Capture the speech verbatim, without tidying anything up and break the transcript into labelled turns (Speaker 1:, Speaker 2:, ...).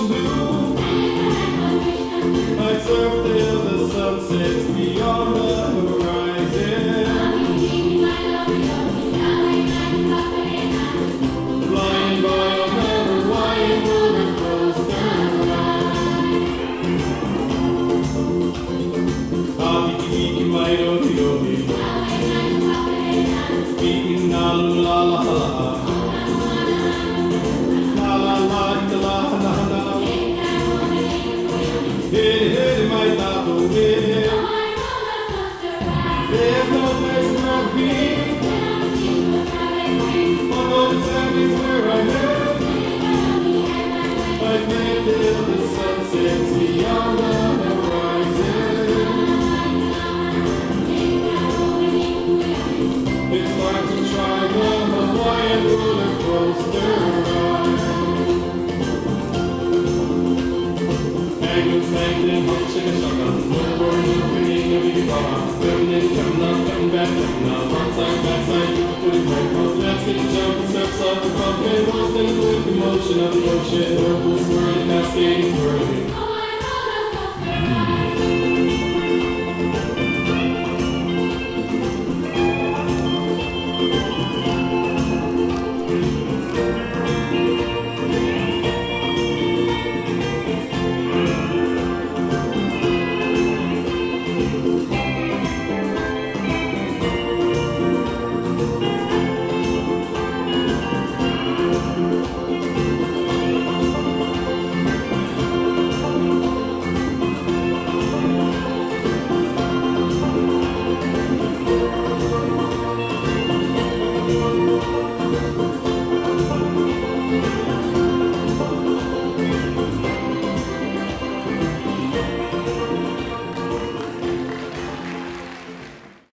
Speaker 1: ocean blue. I'd surf till the sun sets beyond the horizon. Flying by on the Hawaiian roller coaster ride. Ah, tiki tiki mai roti roti. Tiki na la la la la. La la la la la la. Hey, hey, my tato, hey. There's no place where I've been. Although the sand is where I live, I'd make till the sun sets beyond the horizon. It's time to try the Hawaiian roller coaster ride. Angles making hot chicken shotgun, no more new cleaning of your car. Coming in, coming up, coming back, coming up. Front side, back side, you can put it right across. Let's get the jumping steps off the coffin. Lost in the motion of the ocean. Whirlpool swirl.